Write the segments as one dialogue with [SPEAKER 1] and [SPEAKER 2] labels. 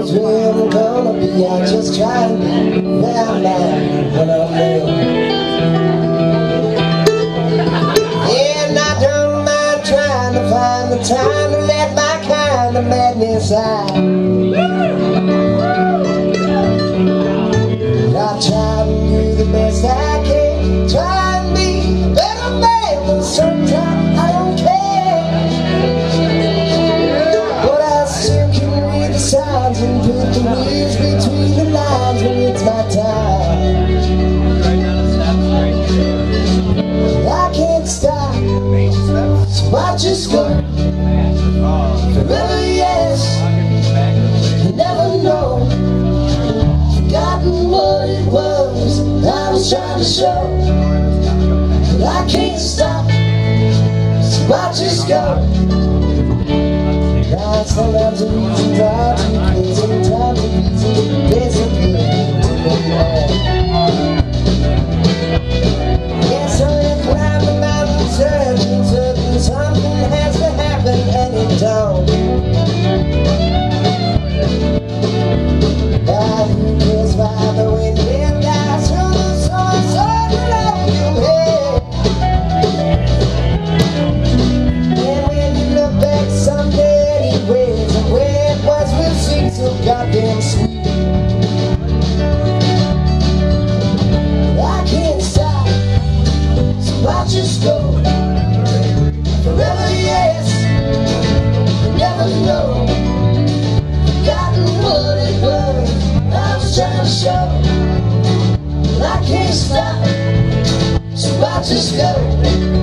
[SPEAKER 1] knows where I'm gonna be. I just try and be where I'm at when I'm real. And I don't mind trying to find the time to let my kind of madness out. I try to do the best I can, try and be a better man, but sometimes I don't care. But I still can read the signs and put the words between the lines when it's my time. I can't stop, so I just go forever, yes. You never know, forgotten what it was I was trying to show. But I can't stop, so I just go. Now sometimes the reasons are too clear, sometimes the reasons disappear. Yes, I am climbing the mountain, searching, something has to happen, and it don't. Who cares by the wind and dies through the sun, sun around your head. And when you look back someday anyways, and where it was will seem so goddamn sweet. I can't stop, so I just go forever, yes. You never know, forgotten what it was I was trying to show. But I can't stop, so I just go.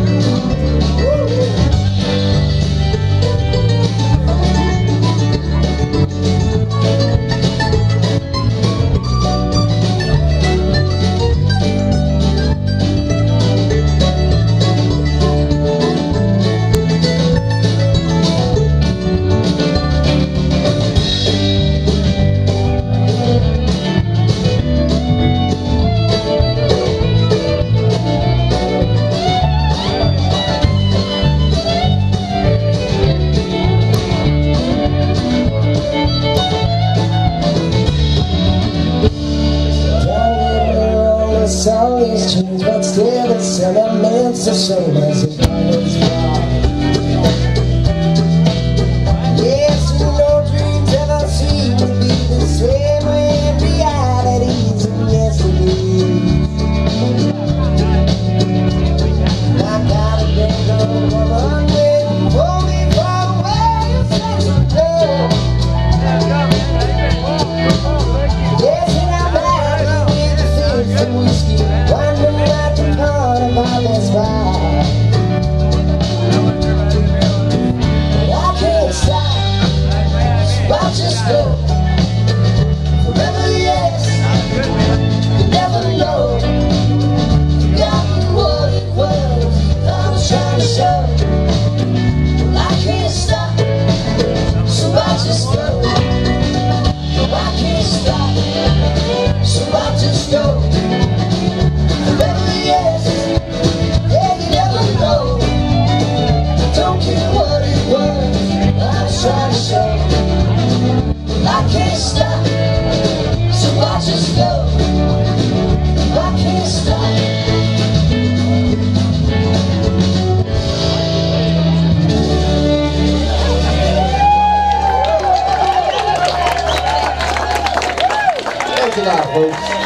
[SPEAKER 1] Song has changed, but still it's sentiment's the same as it always was. Yes, no dreams ever seem to be the same way in realities, and yes it is. I got a girl, woman waiting for me far away, you say so good. Yes, and I'm back with the fish and whiskey, wondering what the part about this ride. But I can't stop, so I just go forever, yes. You never know, forgotten what it was I was trying to show. But I can't stop, so I just go. No, I can't stop, so I just go forever, yes. Yeah, you never know, don't care what it was I was trying to show. But I can't stop, so I just go. I can't stop. Thanks a lot, folks.